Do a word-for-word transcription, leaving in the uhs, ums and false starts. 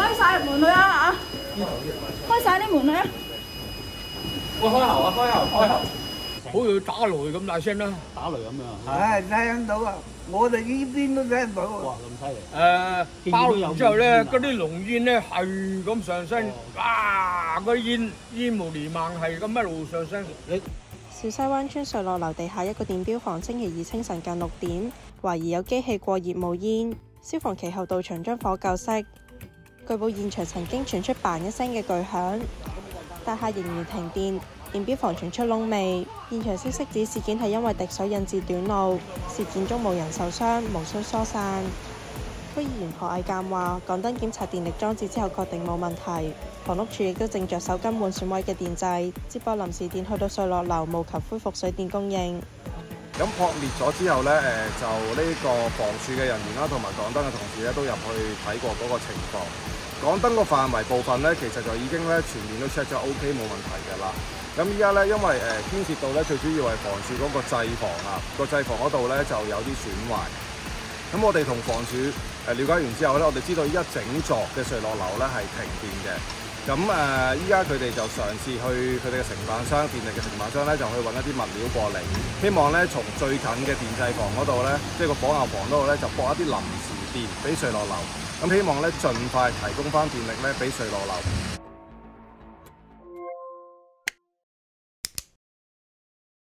開晒門去啊啊！開晒啲門去啊！ 喂，開喉啊，開喉，開喉。 好似打雷咁大聲啦， 打雷咁樣。 唉，聽到啊！我哋呢邊都聽到哇， 啊！ 咁犀利！ 誒，爆完之後咧，嗰啲濃煙咧係咁上升，啊！嗰啲煙煙霧瀰漫係咁一路上升。 小西灣村瑞樂樓地下一個電錶房，星期二清晨近六點，懷疑有機器過熱冒煙，消防其後到場將火救熄。據報現場曾經傳出嘭一聲嘅巨響，大廈仍然停電，電錶房傳出燶味。現場消息指事件係因為滴水引致短路，事件中無人受傷，無需疏散。區議員何毅鑑話：港燈檢查電力裝置之後確定冇問題，房屋署亦都正着手更換損毀嘅電掣，接駁臨時電去到瑞樂樓，務求恢復水電供應。 咁撲滅咗之後咧，誒就呢個房署嘅人員啦，同埋港燈嘅同事咧，都入去睇過嗰個情況。港燈個範圍部分咧，其實就已經咧全面都 check 咗 O K 冇問題嘅啦。咁依家咧，因為誒牽涉到咧，最主要係房署嗰個制房啊，個制房嗰度咧就有啲損壞。咁我哋同房署誒了解完之後咧，我哋知道依家整座嘅瑞樂樓咧係停電嘅。咁誒，依家佢哋就嘗試去佢哋嘅承辦商，電力嘅承辦商咧，就去揾一啲物料過嚟，希望咧從最近嘅電制房嗰度咧，即係個火牛房嗰度咧，就駁一啲臨時電俾瑞樂樓。咁希望咧盡快提供翻電力咧俾瑞樂樓。